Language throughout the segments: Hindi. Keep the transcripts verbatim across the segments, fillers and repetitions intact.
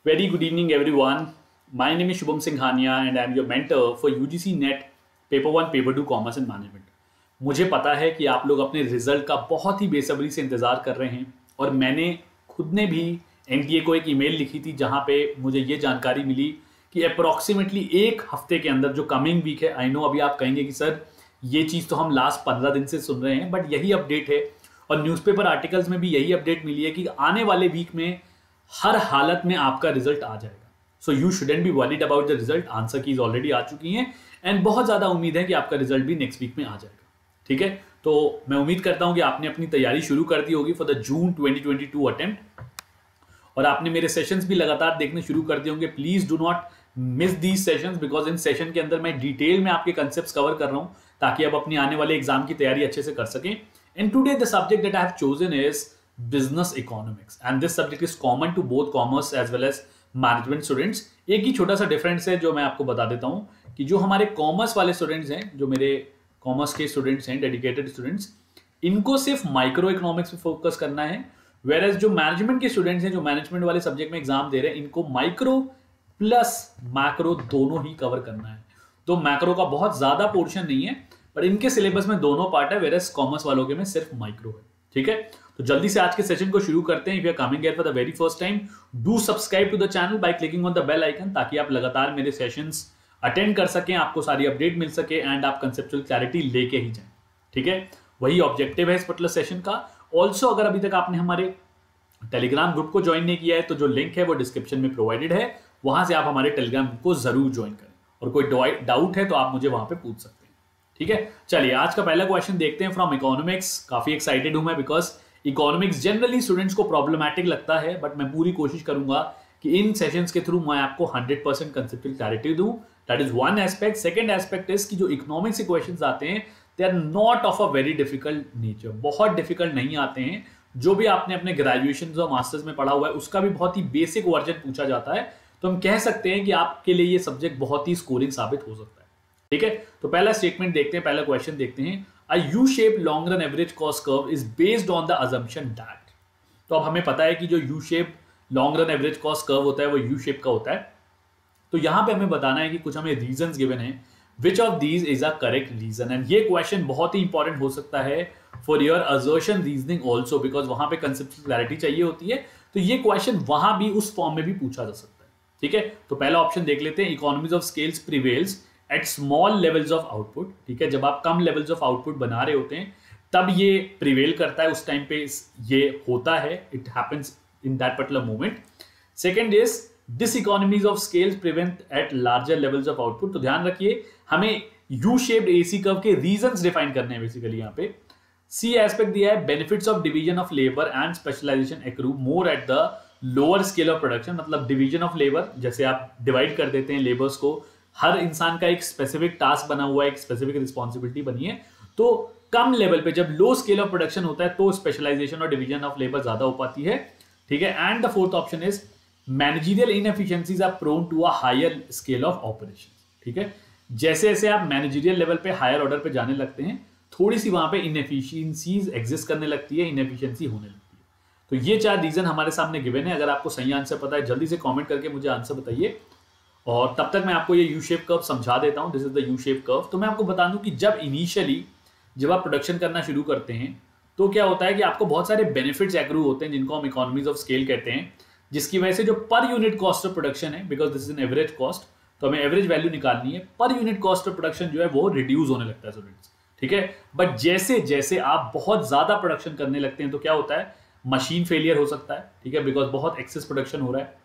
Very good evening, everyone. My name is Shubham Singhania and I am your mentor for U G C Net Paper One, Paper Two Commerce and Management. मुझे पता है कि आप लोग अपने रिजल्ट का बहुत ही बेसब्री से इंतजार कर रहे हैं और मैंने खुद ने भी एन टी ए को एक ईमेल लिखी थी जहां पे मुझे ये जानकारी मिली कि अप्रॉक्सीमेटली एक हफ्ते के अंदर जो कमिंग वीक है, आई नो अभी आप कहेंगे कि सर ये चीज़ तो हम लास्ट पंद्रह दिन से सुन रहे हैं, बट यही अपडेट है और न्यूज़पेपर आर्टिकल्स में भी यही अपडेट मिली है कि आने वाले वीक में हर हालत में आपका रिजल्ट आ जाएगा. So you shouldn't be worried about the result. Answer keys already आ चुकी हैं एंड बहुत ज़्यादा उम्मीद है कि आपका रिजल्ट भी नेक्स्ट वीक में आ जाएगा. ठीक है, तो मैं उम्मीद करता हूं कि आपने अपनी तैयारी शुरू कर दी होगी for the June twenty twenty two attempt और आपने मेरे सेशंस भी लगातार देखने शुरू कर दिए होंगे. Please do not miss these sessions because in session के अंदर मैं डिटेल में आपके कंसेप्ट्स कवर कर रहा हूं ताकि आप अपनी आने वाले एग्जाम की तैयारी अच्छे से कर सकें. And today the subject that I have chosen is business economics and this subject is common to both commerce as well as management students. एक ही छोटा सा डिफरेंस है जो मैं आपको बता देता हूं कि जो हमारे कॉमर्स वाले स्टूडेंट्स हैं, जो मेरे कॉमर्स के स्टूडेंट्स हैं, डेडिकेटेड स्टूडेंट्स, इनको सिर्फ माइक्रो इकोनॉमिक्स पे फोकस करना है. वेयर एज जो मैनेजमेंट के स्टूडेंट्स हैं, जो मैनेजमेंट वाले सब्जेक्ट में एग्जाम दे रहे हैं, इनको माइक्रो प्लस मैक्रो दोनों ही कवर करना है. तो मैक्रो का बहुत ज्यादा पोर्शन नहीं है पर इनके सिलेबस में दोनों पार्ट है, वेयर एज कॉमर्स वालों के में सिर्फ माइक्रो है. ठीक है, तो जल्दी से आज के सेशन को शुरू करते हैं. If you are coming here for the very first time, do subscribe to the channel by clicking on the bell icon ताकि आप लगातार मेरे सेशंस अटेंड कर सकें, आपको सारी अपडेट मिल सके एंड आप कंसेप्चुअल क्लैरिटी लेके ही जाएं. ठीक है, वही ऑब्जेक्टिव है इस पर्टिकुलर सेशन का. ऑल्सो अगर अभी तक आपने हमारे टेलीग्राम ग्रुप को ज्वाइन नहीं किया है तो जो लिंक है वो डिस्क्रिप्शन में प्रोवाइडेड है, वहां से आप हमारे टेलीग्राम ग्रुप को जरूर ज्वाइन करें और कोई डाउट है तो आप मुझे वहां पे पूछ सकते हैं. ठीक है, चलिए आज का पहला क्वेश्चन देखते हैं फ्रॉम इकोनॉमिक्स. काफी एक्साइटेड हूं मैं बिकॉज इकोनॉमिक्स जनरली स्टूडेंट्स को प्रॉब्लमैटिक लगता है, बट मैं पूरी कोशिश करूंगा कि इन सेशंस के थ्रू मैं आपको हंड्रेड परसेंट कंसेप्चुअल क्लैरिटी दूं. That is one aspect. Second aspect is कि जो इकोनॉमिक्स के क्वेश्चंस आते हैं they are not of a very difficult nature. बहुत डिफिकल्ट नहीं आते हैं. जो भी आपने अपने ग्रेजुएशन और मास्टर्स में पढ़ा हुआ है उसका भी बहुत ही बेसिक वर्जन पूछा जाता है, तो हम कह सकते हैं कि आपके लिए ये सब्जेक्ट बहुत ही स्कोरिंग साबित हो सकता है. ठीक है, तो पहला स्टेटमेंट देखते हैं, पहला क्वेश्चन देखते हैं. A U-shaped long run average cost curve is based on the assumption that. तो अब हमें पता है कि जो U-shaped long run average cost curve होता है वो U-shape का होता है. तो यहां पे हमें बताना है कि कुछ हमें रीजंस गिवन है. Which of these is a correct reason? And ये क्वेश्चन बहुत ही इंपॉर्टेंट हो सकता है for your assertion reasoning also because वहां पे कंसेप्चुअल क्लैरिटी चाहिए होती है. तो ये क्वेश्चन वहां भी उस फॉर्म में भी पूछा जा सकता है. ठीक है, तो पहला ऑप्शन देख लेते हैं. Economies of scales prevails at small levels of output. ठीक है, जब आप कम लेवल्स ऑफ आउटपुट बना रहे होते हैं तब ये प्रिवेल करता है, उस टाइम पे ये होता है, it happens in that particular moment. Second is diseconomies of scales prevent at larger levels of output. तो ध्यान रखिए हमें यू शेप्ड एसी कर्व के रीजंस डिफाइन करने हैं बेसिकली यहाँ पे. सी एस्पेक्ट दिया है benefits of division of labour and specialisation accrue more at the lower scale of production. मतलब डिवीजन ऑफ लेबर, जैसे आप डिवाइड कर देते हैं लेबर्स को, हर इंसान का एक स्पेसिफिक टास्क बना हुआ है, एक स्पेसिफिक रिस्पॉन्सिबिलिटी बनी है. तो कम लेवल पे जब लो स्केल ऑफ प्रोडक्शन होता है तो स्पेशलाइजेशन और डिवीजन ऑफ लेबर ज्यादा हो पाती है. ठीक है, and the fourth option is managerial inefficiencies are prone to a higher scale of operation. ठीक है, जैसे जैसे आप मैनेजरियल लेवल पे हायर ऑर्डर पे जाने लगते हैं थोड़ी सी वहां पे इनएफिशिएंसीज एग्जिस्ट करने लगती है, इनएफिशिएंसी होने लगती है. तो ये चार रीजन हमारे सामने गिवन है. अगर आपको सही आंसर पता है जल्दी से कॉमेंट करके मुझे आंसर बताइए और तब तक मैं आपको ये यू शेप कर्व समझा देता हूं. This is the U shape curve. तो मैं आपको बता दूं कि जब इनिशियली जब आप प्रोडक्शन करना शुरू करते हैं तो क्या होता है कि आपको बहुत सारे बेनिफिट्स एक्रू होते हैं जिनको हम इकोनॉमीज ऑफ स्केल कहते हैं, जिसकी वजह से जो per unit cost of production है, because this is an average cost, तो हमें एवरेज वैल्यू निकालनी है, पर यूनिट कॉस्ट ऑफ प्रोडक्शन जो है वो रिड्यूस होने लगता है स्टूडेंट्स. ठीक है, बट जैसे जैसे आप बहुत ज्यादा प्रोडक्शन करने लगते हैं तो क्या होता है, मशीन फेलियर हो सकता है. ठीक है, बिकॉज बहुत एक्सेस प्रोडक्शन हो रहा है.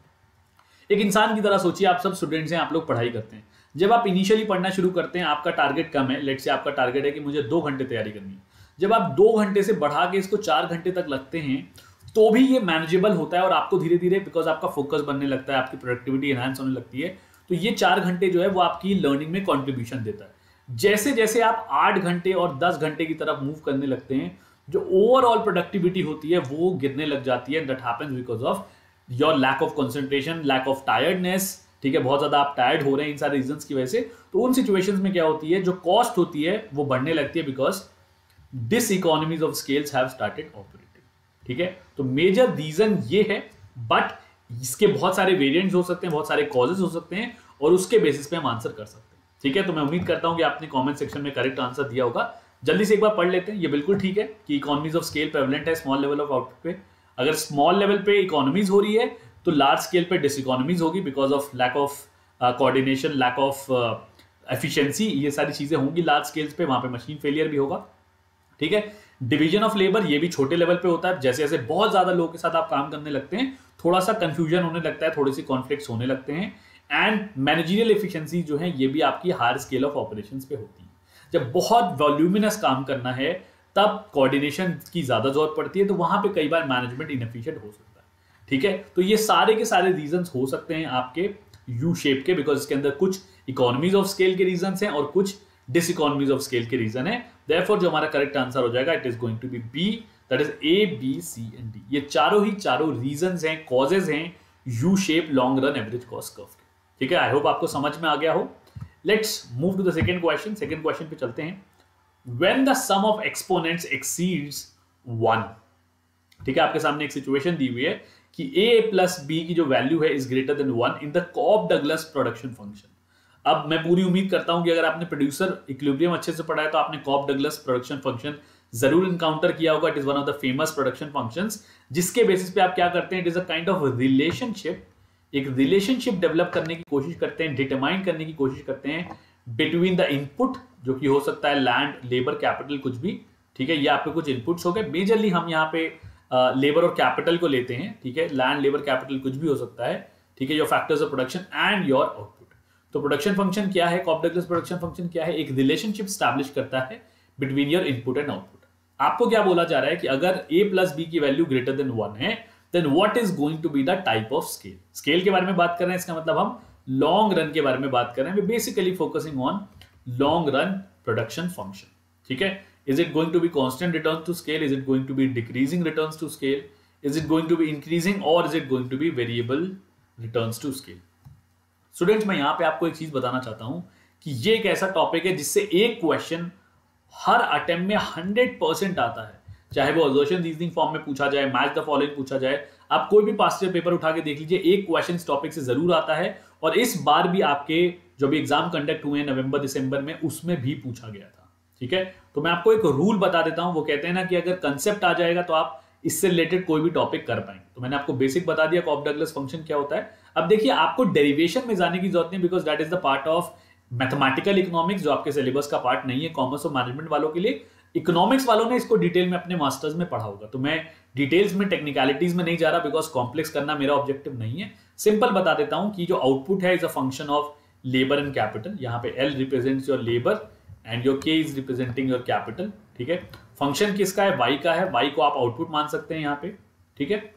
एक इंसान की तरह सोचिए, आप सब स्टूडेंट्स हैं, आप लोग पढ़ाई करते हैं. जब आप इनिशियली पढ़ना शुरू करते हैं आपका टारगेट कम है, लेट से आपका टारगेट है कि मुझे दो घंटे तैयारी करनी है. जब आप दो घंटे से बढ़ा के इसको चार घंटे तक लगते हैं तो भी ये मैनेजेबल होता है और आपको धीरे धीरे बिकॉज आपका फोकस बनने लगता है, आपकी प्रोडक्टिविटी एनहांस होने लगती है, तो ये चार घंटे जो है वो आपकी लर्निंग में कॉन्ट्रीब्यूशन देता है. जैसे जैसे आप आठ घंटे और दस घंटे की तरफ मूव करने लगते हैं जो ओवरऑल प्रोडक्टिविटी होती है वो गिरने लग जाती है. That happens because of your lack of concentration, lack of tiredness. ठीक है, बहुत ज्यादा आप टायर्ड हो रहे हैं इन सारे रीजंस की वजह से. तो उन सिचुएशंस में क्या होती है, जो कॉस्ट होती है वो बढ़ने लगती है because diseconomies of scales have started operating. ठीक है, तो मेजर रीजन ये है. बट इसके बहुत सारे वेरिएंट्स हो सकते हैं, बहुत सारे कॉजेज हो सकते हैं, और उसके बेसिस पे हम आंसर कर सकते हैं। ठीक है, तो मैं उम्मीद करता हूं कि आपने कमेंट सेक्शन में करेक्ट आंसर दिया होगा। जल्दी से एक बार पढ़ लेते हैं। ये बिल्कुल ठीक है कि इकोनॉमीज ऑफ स्केल प्रेवलेंट है स्मॉल लेवल ऑफ आउटपुट पे। अगर स्मॉल लेवल पे इकोनॉमीज हो रही है तो लार्ज स्केल पे डिसइकोनॉमीज होगी because of lack of coordination, lack of efficiency, ये सारी चीजें होंगी लार्ज स्केल्स पे, वहां पे मशीन फेलियर भी होगा। ठीक है, डिवीजन ऑफ लेबर ये भी छोटे लेवल पे होता है। जैसे जैसे बहुत ज्यादा लोगों के साथ आप काम करने लगते हैं, थोड़ा सा कंफ्यूजन होने लगता है, थोड़ी सी कॉन्फ्लिक्ट्स होने लगते हैं। एंड मैनेजरियल एफिशिएंसी जो है ये भी आपकी हायर स्केल ऑफ ऑपरेशंस पे होती है। जब बहुत वॉल्यूमिनस काम करना है तब कोऑर्डिनेशन की ज्यादा जरूरत पड़ती है, तो वहां पे कई बार मैनेजमेंट इनएफिशिएंट हो सकता है। ठीक है, तो ये सारे के सारे रीजंस हो सकते हैं आपके यू शेप के, बिकॉज इसके अंदर कुछ इकोनॉमीज ऑफ स्केल के रीजंस हैं और कुछ डिसइकोनॉमीज ऑफ स्केल के रीजन है। देयरफॉर जो हमारा करेक्ट आंसर हो जाएगा it is going to be B, that is A B C and D. ये चारों ही चारों रीजंस हैं, कॉजेज हैं U shape long run average cost curve के। ठीक है, आई होप आपको समझ में आ गया हो। Let's move to the second question. Second question पे चलते हैं। When the sum of exponents exceeds one. ठीक है, आपके सामने एक सिचुएशन दी हुई है कि a प्लस बी की जो वैल्यू है is greater than one in the Cobb Douglas production function. अब मैं पूरी उम्मीद करता हूं कि अगर आपने प्रोड्यूसर इक्विलिब्रियम अच्छे से पढ़ा है तो आपने कॉब डगलस प्रोडक्शन फंक्शन जरूर इनकाउंटर किया होगा। It is one of the famous production functions, जिसके बेसिस पे आप क्या करते हैं, it is a kind of relationship, एक रिलेशनशिप डेवलप करने की कोशिश करते हैं, डिटरमाइन करने की कोशिश करते हैं बिटवीन द इनपुट, जो कि हो सकता है लैंड, लेबर, कैपिटल, कुछ भी। ठीक है, ये आपके कुछ इनपुट्स हो गए। मेजरली हम यहाँ पे लेबर uh, और कैपिटल को लेते हैं। ठीक है, लैंड, लेबर, कैपिटल कुछ भी हो सकता है। ठीक है, your factors of production and your output. तो प्रोडक्शन फंक्शन क्या है, कॉब डगलस प्रोडक्शन फंक्शन क्या है, एक रिलेशनशिप स्टैब्लिश करता है between your input and output. आपको क्या बोला जा रहा है कि अगर a प्लस बी की वैल्यू ग्रेटर देन वन है, then what is going to be the type of scale. Scale के बारे में बात कर रहे हैं, इसका मतलब हम लॉन्ग रन के बारे में बात कर रहे हैं। Basically focusing on long run production function. ठीक है, is it going to be constant returns to scale, is it going to be decreasing returns to scale, is it going to be increasing or is it going to be variable returns to scale। Students, मैं यहां पे आपको एक चीज बताना चाहता हूं कि ये एक ऐसा टॉपिक है जिससे एक क्वेश्चन हर अटेम्प्ट में हंड्रेड परसेंट आता है, चाहे वो असर्शन रीजनिंग फॉर्म में पूछा जाए, मैच द फॉलोइंग पूछा जाए। आप कोई भी पास्ट ईयर पेपर उठा के देख लीजिए, एक क्वेश्चन इस टॉपिक से जरूर आता है। और इस बार भी आपके जो भी एग्जाम कंडक्ट हुए नवंबर दिसंबर में, उसमें भी पूछा गया था। ठीक है, तो मैं आपको एक रूल बता देता हूं। वो कहते हैं ना कि अगर कंसेप्ट आ जाएगा तो आप इससे रिलेटेड कोई भी टॉपिक कर पाएंगे। तो मैंने आपको बेसिक बता दिया कॉब डगलस फंक्शन क्या होता है। अब देखिए, आपको डेरिवेशन में जाने की जरूरत नहीं, because that is the part of mathematical economics, जो आपके सिलेबस का पार्ट नहीं है कॉमर्स और मैनेजमेंट वालों के लिए। इकोनॉमिक्स वालों ने इसको डिटेल में अपने मास्टर्स में पढ़ा होगा, तो मैं डिटेल्स में, टेक्निकलिटीज में नहीं जा रहा, बिकॉज कॉम्प्लेक्स करना मेरा ऑब्जेक्टिव नहीं है। सिंपल बता देता हूं कि जो आउटपुट है is a function of labour and capital. यहाँ पे L represents your labour and your K is representing your capital. ठीक है, फंक्शन किसका है, वाई का है। वाई को आप आउटपुट मान सकते हैं यहाँ पे। ठीक है,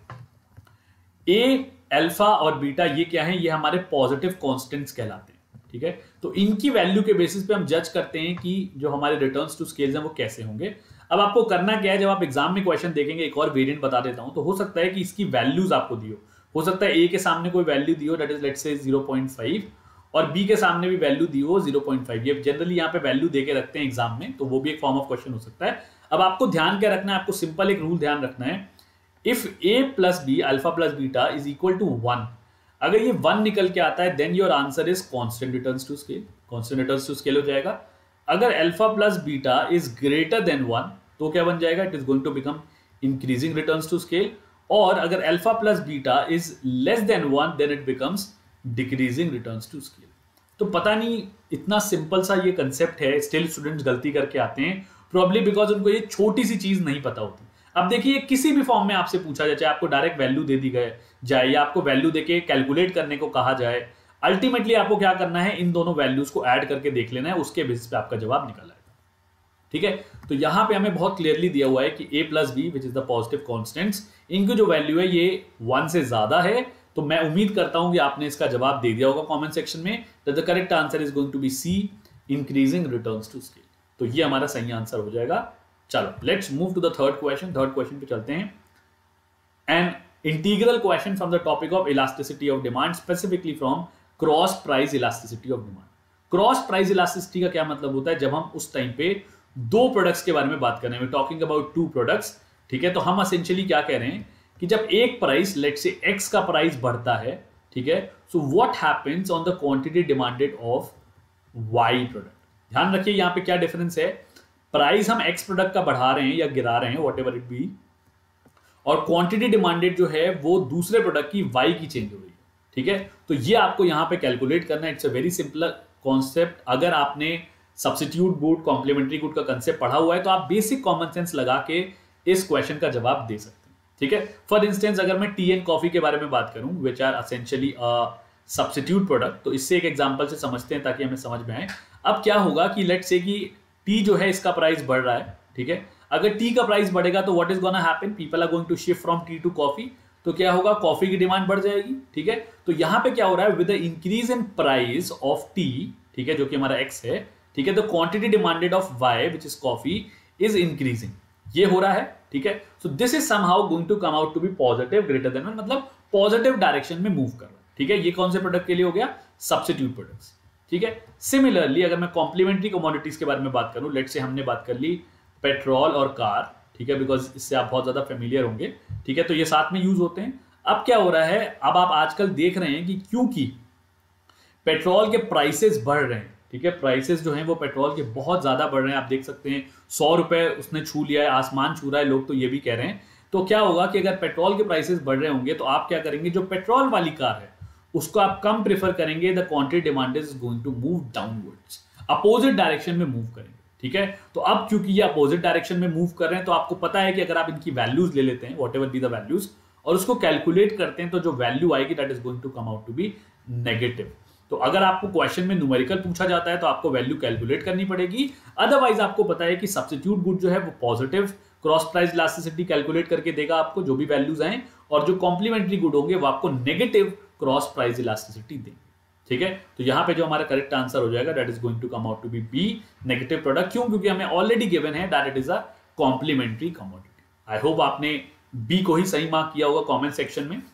ए, अल्फा और बीटा ये क्या है, ये हमारे पॉजिटिव कांस्टेंट्स कहलाते हैं। ठीक है, तो इनकी वैल्यू के बेसिस पे हम जज करते हैं कि जो हमारे रिटर्न्स टू स्केल्स हैं वो कैसे होंगे। अब आपको करना क्या है, जब आप एग्जाम में क्वेश्चन देखेंगे, एक और वेरिएंट बता देता हूं, तो हो सकता है कि इसकी वैल्यूज आपको दी हो। हो सकता है ए के सामने कोई वैल्यू दी हो, that is let's say zero point five, और बी के सामने भी वैल्यू दी हो ज़ीरो पॉइंट फाइव। ये जनरली यहाँ पे वैल्यू देके रखते हैं एग्जाम में, तो वो भी एक फॉर्म ऑफ क्वेश्चन हो सकता है। अब आपको ध्यान क्या रखना है, आपको सिंपल एक रूल ध्यान रखना है, if A plus B, alpha plus beta is equal to one, अगर ये वन निकल के आता है, then your answer is constant returns to scale. Constant returns to scale हो जाएगा। अगर alpha plus beta is greater than one, तो क्या बन जाएगा, it is going to become increasing returns to scale. और अगर alpha plus beta is less than one, then it becomes decreasing returns to scale. तो पता नहीं, इतना सिंपल सा ये कंसेप्ट है, स्टिल स्टूडेंट्स गलती करके आते हैं, प्रोबब्ली बिकॉज उनको ये छोटी सी चीज नहीं पता होती। अब देखिए, किसी भी फॉर्म में आपसे पूछा जाए, चाहे आपको डायरेक्ट वैल्यू दे दी गए जाए या आपको वैल्यू देके कैलकुलेट करने को कहा जाए, अल्टीमेटली आपको क्या करना है, इन दोनों वैल्यूज को ऐड करके देख लेना है, उसके बेसिस पे आपका जवाब निकल आएगा। ठीक है, तो यहां पे हमें बहुत क्लियरली दिया हुआ है कि a plus B which is the positive constants, इनकी जो वैल्यू है ये वन से ज्यादा है। तो मैं उम्मीद करता हूं कि आपने इसका जवाब दे दिया होगा कमेंट सेक्शन में, that the correct answer is going to be C, increasing returns to scale. तो ये हमारा सही आंसर हो जाएगा। चलो, let's move to the third question. Third question पे चलते हैं। An integral question from the topic of elasticity of demand, specifically from cross price elasticity of demand. Cross price elasticity का क्या मतलब होता है, जब हम उस टाइम पे दो प्रोडक्ट्स के बारे में बात कर रहे हैं, टॉकिंग अबाउट टू प्रोडक्ट्स। ठीक है, तो हम एसेंशियली क्या कह रहे हैं कि जब एक प्राइस लेट से एक्स का प्राइस बढ़ता है, ठीक है, so what happens on the quantity demanded of Y product. ध्यान रखिए यहां पे क्या डिफरेंस है, प्राइस हम एक्स प्रोडक्ट का बढ़ा रहे हैं या गिरा रहे हैं, वॉट एवर इट बी, और क्वांटिटी डिमांडेड जो है वो दूसरे प्रोडक्ट की वाई की चेंज हो रही है, ठीक है। तो ये आपको यहां पे कैलकुलेट करना है। It's a very simple concept. अगर आपने सब्स्टिट्यूट गुड, कॉम्प्लीमेंट्री गुड का कंसेप्ट पढ़ा हुआ है तो आप बेसिक कॉमन सेंस लगा के इस क्वेश्चन का जवाब दे सकते हैं, ठीक है। फॉर इंस्टेंस अगर मैं टी एंड कॉफी के बारे में बात करूं which are essentially a substitute product, तो इससे एक एग्जांपल से समझते हैं ताकि हमें समझ में आए। अब क्या होगा कि लेट्स से कि टी जो है इसका प्राइस बढ़ रहा है, ठीक है। अगर टी का प्राइस बढ़ेगा तो what is gonna happen, people are going to shift from tea to coffee, तो क्या होगा, कॉफी की डिमांड बढ़ जाएगी, ठीक है। तो यहां पे क्या हो रहा है, with the increase in price of tea, ठीक है, जो कि हमारा एक्स है, ठीक है, the quantity demanded of Y which is coffee is increasing, ये हो रहा है, ठीक है। So this is somehow going to come out to be positive greater than one, मतलब पॉजिटिव डायरेक्शन में मूव कर रहा है, ठीक है। ये कौन से प्रोडक्ट के लिए हो गया, सब्स्टिट्यूट प्रोडक्ट्स, ठीक है। सिमिलरली अगर मैं कॉम्प्लीमेंट्री कमोडिटीज के बारे में बात करूं, लेट से हमने बात कर ली पेट्रोल और कार, ठीक है, बिकॉज इससे आप बहुत ज्यादा फेमिलियर होंगे, ठीक है, तो ये साथ में यूज होते हैं। अब क्या हो रहा है, अब आप आजकल देख रहे हैं कि क्योंकि पेट्रोल के प्राइसेस बढ़ रहे हैं, ठीक है, प्राइसेस जो हैं वो पेट्रोल के बहुत ज्यादा बढ़ रहे हैं। आप देख सकते हैं सौ रुपए उसने छू लिया है, आसमान छू रहा है, लोग तो ये भी कह रहे हैं। तो क्या होगा कि अगर पेट्रोल के प्राइसेस बढ़ रहे होंगे तो आप क्या करेंगे, जो पेट्रोल वाली कार है उसको आप कम प्रेफर करेंगे, the quantity demand is going to move downwards, opposite direction में मूव करेंगे, ठीक है। तो अब क्योंकि ये अपोजिट डायरेक्शन में मूव कर रहे हैं तो आपको पता है कि अगर आप इनकी वैल्यूज ले लेते हैं, whatever be the values, और उसको कैलकुलेट करते हैं तो जो वैल्यू आएगी that is going to come out to be negative. तो अगर आपको क्वेश्चन में न्यूमेरिकल पूछा जाता है तो आपको वैल्यू कैलकुलेट करनी पड़ेगी, अदरवाइज आपको पता है कि सब्स्टिट्यूट गुड जो है वो positive cross price elasticity calculate करके देगा आपको जो भी वैल्यूज आए, और जो कॉम्प्लीमेंट्री गुड होंगे वो आपको नेगेटिव क्रॉस प्राइस इलास्टिसिटी देंगे, ठीक है। तो यहां पे जो हमारा करेक्ट आंसर हो जाएगा that is going to come out to be B, negative product. क्यों, क्योंकि हमें ऑलरेडी गिवन है that it is a complementary commodity. I hope आपने बी को ही सही मार्क किया होगा कमेंट सेक्शन में।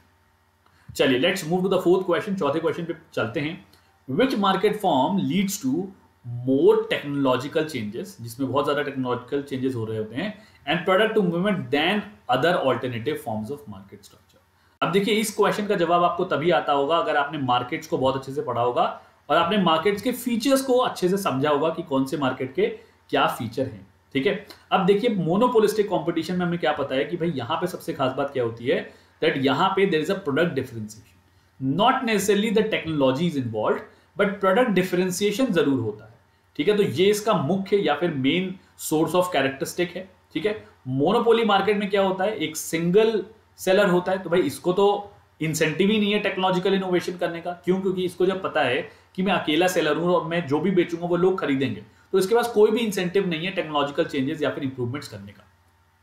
चलिए let's move to the fourth question, चौथे क्वेश्चन पे चलते हैं। Which market form leads to more technological changes, जिसमें बहुत ज्यादा टेक्नोलॉजिकल चेंजेस हो रहे होते हैं, and product to movement then other alternative forms of market structure. अब देखिए इस क्वेश्चन का जवाब आपको तभी आता होगा अगर आपने मार्केट्स को बहुत अच्छे से पढ़ा होगा और आपने मार्केट्स के फीचर्स को अच्छे से समझा होगा कि कौन से मार्केट के क्या फीचर हैं, ठीक है। अब देखिए मोनोपोलिस्टिक कंपटीशन में हमें क्या पता है कि भाई यहां पे सबसे खास बात क्या होती है, दैट यहां पे there is a product differentiation, not necessarily the technology is involved, but product differentiation जरूर होता है, ठीक है। तो ये इसका मुख्य या फिर मेन सोर्स ऑफ कैरेक्टरिस्टिक है, ठीक है। मोनोपोली मार्केट में क्या होता है, एक सिंगल सेलर होता है, तो भाई इसको तो इंसेंटिव ही नहीं है टेक्नोलॉजिकल इनोवेशन करने का। क्यों, क्योंकि इसको जब पता है कि मैं अकेला सेलर हूं और मैं जो भी बेचूंगा वो लोग खरीदेंगे, तो इसके पास कोई भी इंसेंटिव नहीं है टेक्नोलॉजिकल चेंजेस या फिर इंप्रूवमेंट्स करने का।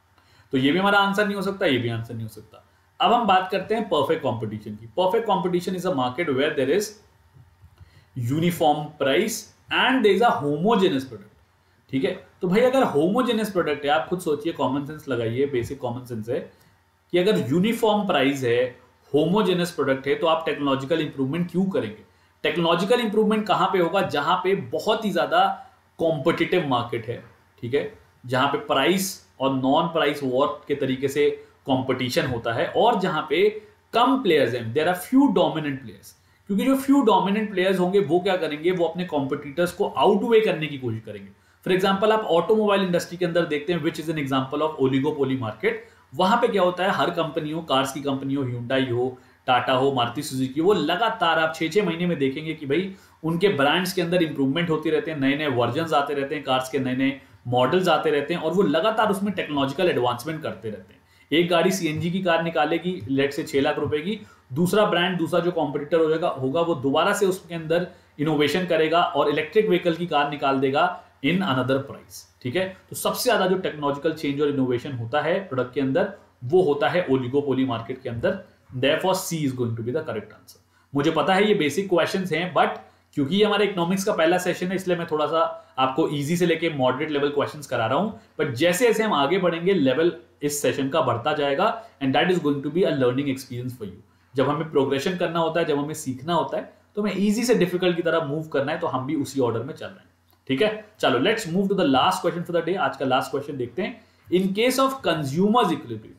तो ये भी हमारा आंसर नहीं हो सकता, ये भी आंसर नहीं हो सकता। अब हम बात करते हैं परफेक्ट कॉम्पिटिशन की। Perfect competition is a market where there is uniform price and there is a homogeneous product, ठीक है। तो भाई अगर होमोजेनस प्रोडक्ट है, आप खुद सोचिए, कॉमन सेंस लगाइए, बेसिक कॉमन सेंस है कि अगर यूनिफॉर्म प्राइस है, होमोजेनस प्रोडक्ट है, तो आप टेक्नोलॉजिकल इंप्रूवमेंट क्यों करेंगे। टेक्नोलॉजिकल इंप्रूवमेंट कहां पे होगा, जहां पे बहुत ही ज्यादा कॉम्पिटिटिव मार्केट है, ठीक है, जहां पे प्राइस और नॉन प्राइस वॉर के तरीके से कंपटीशन होता है, और जहां पे कम प्लेयर्स हैं, there are few dominant players. क्योंकि जो फ्यू डोमिनेंट प्लेयर्स होंगे वो क्या करेंगे, वो अपने कॉम्पिटिटर्स को आउटवे करने की कोशिश करेंगे। फॉर एग्जांपल आप ऑटोमोबाइल इंडस्ट्री के अंदर देखते हैं, which is an example of oligopoly market. वहां पे क्या होता है, हर कंपनी हो, कार्स की कंपनी हो, ह्यूंडई हो, टाटा हो, मारुति सुजुकी, वो लगातार आप छह छह महीने में देखेंगे कि भाई उनके ब्रांड्स के अंदर इंप्रूवमेंट होती रहते हैं, नए नए वर्जन आते रहते हैं, कार्स के नए नए मॉडल्स आते रहते हैं, और वो लगातार उसमें टेक्नोलॉजिकल एडवांसमेंट करते रहते हैं। एक गाड़ी सीएनजी की कार निकालेगी लेट से छह लाख रुपए की, दूसरा ब्रांड, दूसरा जो कॉम्पिटिटर हो जाएगा होगा वो दोबारा से उसके अंदर इनोवेशन करेगा और इलेक्ट्रिक व्हीकल की कार निकाल देगा इन अनदर प्राइस, ठीक है। तो सबसे ज्यादा जो टेक्नोलॉजिकल चेंज और इनोवेशन होता है प्रोडक्ट के अंदर वो होता है ओलिगोपोली मार्केट के अंदर। Therefore C is going to be the correct answer। मुझे पता है ये बेसिक क्वेश्चंस हैं, बट क्योंकि ये हमारे इकोनॉमिक्स का पहला सेशन है इसलिए मैं थोड़ा सा आपको इजी से लेके मॉडरेट लेवल क्वेश्चंस करा रहा हूं, बट जैसे जैसे हम आगे बढ़ेंगे लेवल इस सेशन का बढ़ता जाएगा, and that is going to be a learning experience for you. जब हमें प्रोग्रेशन करना होता है, जब हमें सीखना होता है, तो हमें इजी से डिफिकल्ट की तरफ मूव करना है, तो हम भी उसी ऑर्डर में चल रहे हैं, ठीक है। चलो let's move to the last question for the day. आज का लास्ट क्वेश्चन देखते हैं। In case of consumers equilibrium,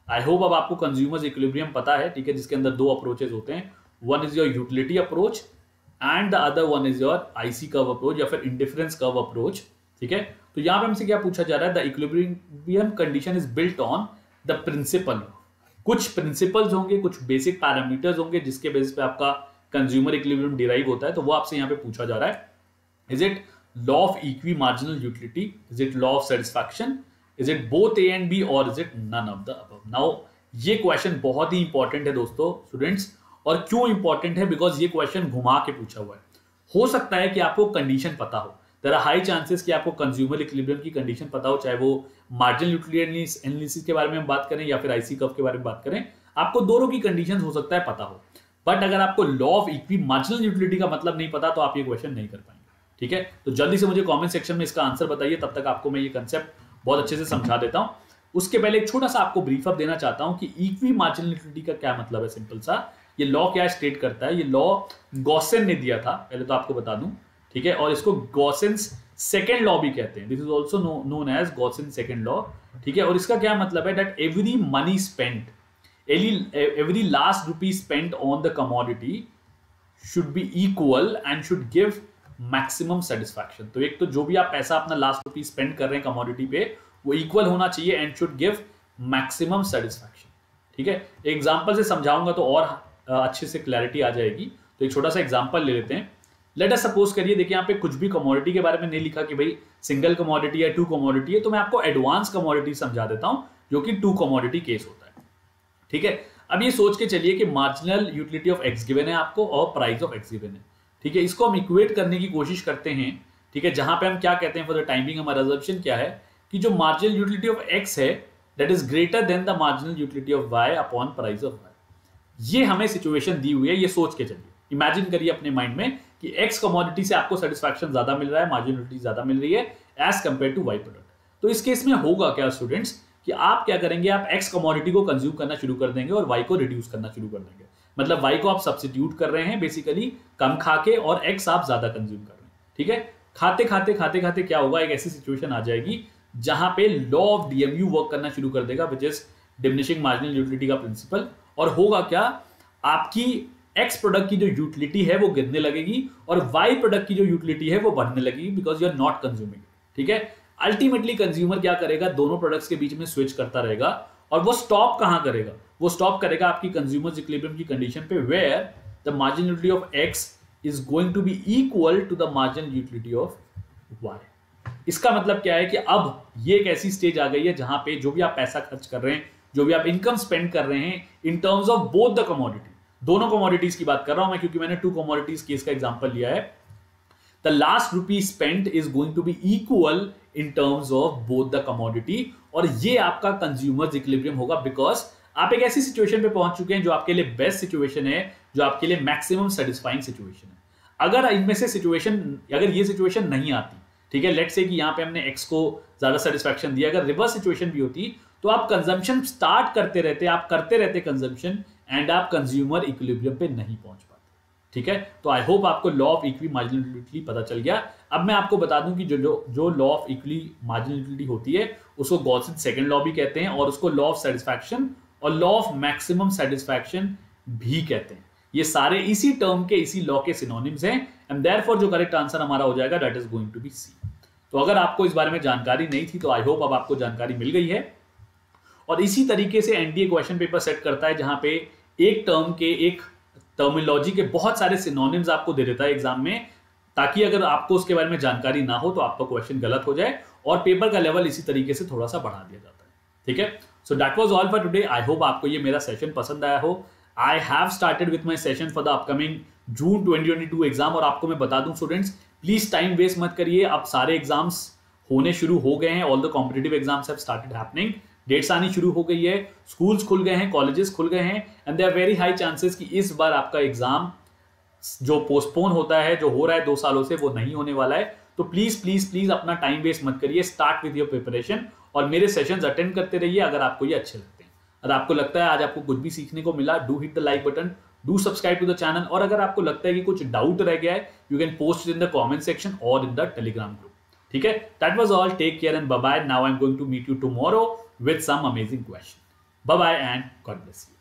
I hope अब आपको कंज्यूमर्स इक्विलिब्रियम पता है, ठीक है, जिसके अंदर दो अप्रोचेज होते हैं, one is your utility approach and the other one is your IC curve approach या फिर इंडिफरेंस कर्व अप्रोच, ठीक है। तो यहां पे हमसे क्या पूछा जा रहा है, the equilibrium condition is built on the principle, कुछ प्रिंसिपल्स होंगे, कुछ बेसिक पैरामीटर्स होंगे जिसके बेसिस पे आपका कंज्यूमर इक्विलिब्रियम डिराइव होता है। तो वो आपसे यहाँ पे पूछा जा रहा है, is it law of equi marginal utility, is it law of satisfaction, is it both A and B और is it none of the above. Now ये क्वेश्चन बहुत ही इंपॉर्टेंट है दोस्तों स्टूडेंट्स, और क्यों इंपॉर्टेंट है, बिकॉज ये क्वेश्चन घुमा के पूछा हुआ है। हो सकता है कि आपको कंडीशन पता हो, देयर आर हाई चांसेस कि आपको कंज्यूमर इक्विलिब्रियम की कंडीशन पता हो, चाहे वो मार्जिनल यूटिलिटी एनालिसिस के बारे में हम बात करें या फिर आईसी कर्व के बारे में बात करें, आपको दोनों की कंडीशन हो सकता है पता हो। बट अगर आपको law of equi marginal utility का मतलब नहीं पता तो आप ये क्वेश्चन नहीं कर पाएंगे, ठीक है। तो जल्दी से मुझे कमेंट सेक्शन में इसका आंसर बताइए, तब तक आपको मैं ये कंसेप्ट बहुत अच्छे से समझा देता हूं। उसके पहले एक छोटा सा आपको ब्रीफ अप देना चाहता हूं कि इक्वी मार्जिनल यूटिलिटी का क्या मतलब है। सिंपल सा ये लॉ क्या स्टेट करता है, ये लॉ गॉसेन ने दिया था, पहले तो आपको बता दूं, ठीक है, और इसको गॉसेन्स सेकेंड लॉ भी कहते हैं, this is also known as Gossen second law, ठीक है। और इसका क्या मतलब है, that every money spent, every last rupee spent on the commodity should be equal and should give maximum satisfaction. तो एक तो जो भी आप पैसा अपना लास्ट रुपी स्पेंड कर रहे हैं कमोडिटी पे, वो इक्वल होना चाहिए and should give maximum satisfaction, ठीक है। एग्जांपल से समझाऊंगा तो और अच्छे से क्लैरिटी आ जाएगी। तो एक छोटा सा एग्जांपल ले लेते हैं। लेट अस सपोज करिए, देखिए यहाँ पे कुछ भी कमोडिटी के बारे में नहीं लिखा कि भाई सिंगल कमोडिटी है, टू कमोडिटी है, तो मैं आपको एडवांस कमोडिटी समझा देता हूं जो कि टू कमोडिटी केस होता है, ठीक है। अब ये सोच के चलिए कि marginal utility of X given है आपको और प्राइस ऑफ एक्स गिवन है, ठीक है। इसको हम इक्वेट करने की कोशिश करते हैं, ठीक है, जहां पे हम क्या कहते हैं, फॉर द टाइमिंग हमारा अजम्पशन क्या है कि जो मार्जिनल यूटिलिटी ऑफ एक्स है that is greater than the marginal utility of Y upon price of Y. ये हमें सिचुएशन दी हुई है, ये सोच के चलिए, इमेजिन करिए अपने माइंड में कि एक्स कमोडिटी से आपको सेटिस्फैक्शन ज्यादा मिल रहा है, मार्जिनल यूटिलिटी ज्यादा मिल रही है as compare to Y product. तो इस केस में होगा क्या स्टूडेंट्स कि आप क्या करेंगे, आप एक्स कमोडिटी को कंज्यूम करना शुरू कर देंगे और वाई को रिड्यूस करना शुरू कर देंगे। मतलब वाई को आप सब्स्टिट्यूट कर रहे हैं बेसिकली कम खा के, और एक्स आप ज्यादा कंज्यूम कर रहे हैं, ठीक है। खाते खाते खाते खाते क्या होगा, एक ऐसी सिचुएशन आ जाएगी जहां पे लॉ ऑफ डीएमयू वर्क करना शुरू कर देगा, which is diminishing marginal utility का प्रिंसिपल। और होगा क्या, आपकी एक्स प्रोडक्ट की जो यूटिलिटी है वो गिरने लगेगी और वाई प्रोडक्ट की जो यूटिलिटी है वो बढ़ने लगेगी, because you are not consuming, ठीक है। अल्टीमेटली कंज्यूमर क्या करेगा, दोनों प्रोडक्ट्स के बीच में स्विच करता रहेगा, और वो स्टॉप कहां करेगा, वो स्टॉप करेगा आपकी कंज्यूमर इक्विलिब्रियम की कंडीशन पे, where the marginal utility of X is going to be equal to the marginal utility of Y. इसका मतलब क्या है कि अब ये एक ऐसी स्टेज आ गई है जहां पे जो भी आप पैसा खर्च कर रहे हैं, जो भी आप इनकम स्पेंड कर रहे हैं in terms of both the commodity, दोनों कमोडिटीज की बात कर रहा हूं मैं, क्योंकि मैंने टू कमोडिटीज केस का एग्जांपल लिया है। The last rupee spent is going to be equal in terms of both the commodity, और ये आपका कंज्यूमर्स इक्विलिब्रियम होगा, बिकॉज आप एक ऐसी सिचुएशन पे पहुंच चुके हैं जो आपके लिए बेस्ट सिचुएशन है, जो आपके लिए मैक्सिमम सेटिस्फाइंग सिचुएशन है। अगर इनमें से सिचुएशन, अगर ये सिचुएशन नहीं आती, ठीक है, लेट्स से कि यहां पे हमने एक्स को ज्यादा सेटिस्फैक्शन दिया, अगर रिवर्स सिचुएशन भी होती तो आप कंजम्पशन स्टार्ट करते रहते, आप करते रहते कंजम्पशन, एंड आप कंज्यूमर इक्विलिब्रियम पे नहीं पहुंच पाते, ठीक है। तो आई होप आपको law of equi marginal utility पता चल गया। अब मैं आपको बता दूं कि जो जो जो law of equi marginal utility होती है उसको गॉसिन सेकंड लॉ भी कहते हैं, और उसको लॉ ऑफ सेटिस्फैक्शन और लॉ ऑफ मैक्सिमम सेटिस्फैक्शन भी कहते हैं। ये सारे इसी टर्म के, इसी लॉ के सिनोनिम्स हैं, एंड देयरफॉर जो करेक्ट आंसर हमारा हो जाएगा that is going to be C. तो अगर आपको इस बारे में जानकारी नहीं थी तो आई होप अब आपको जानकारी मिल गई है। और इसी तरीके से एनडीए क्वेश्चन पेपर सेट करता है, जहां पे एक टर्म के, एक टर्मिनोलॉजी के बहुत सारे सिनोनिम्स आपको दे देता है एग्जाम में, ताकि अगर आपको उसके बारे में जानकारी ना हो तो आपका क्वेश्चन गलत हो जाए, और पेपर का लेवल इसी तरीके से थोड़ा सा बढ़ा दिया जाता है, ठीक है। So that was all for today. I hope आपको ये मेरा सेशन पसंद आया हो। I have started with my session for the upcoming June twenty twenty two exam, और आपको मैं बता दूं स्टूडेंट्स, प्लीज टाइम वेस्ट मत करिए, अब सारे एग्जाम्स होने शुरू हो गए हैं, all the competitive exams have started happening, dates आनी शुरू हो गई है, स्कूल्स खुल गए हैं, कॉलेजेस खुल गए हैं, and there are very high chances कि इस बार आपका एग्जाम जो पोस्टपोन होता है, जो हो रहा है दो सालों से, वो नहीं होने वाला है। तो प्लीज प्लीज प्लीज अपना टाइम वेस्ट मत करिए, स्टार्ट विद योर प्रिपरेशन, और मेरे सेशंस अटेंड करते रहिए अगर आपको ये अच्छे लगते हैं। अगर आपको लगता है आज आपको कुछ भी सीखने को मिला, do hit the like button, do subscribe to the channel, और अगर आपको लगता है कि कुछ डाउट रह गया है, you can post in the comment section और इन द टेलीग्राम ग्रुप, ठीक है। That was all, take care and bye bye. Now I am going to meet you tomorrow with some amazing question. Bye bye and God bless you.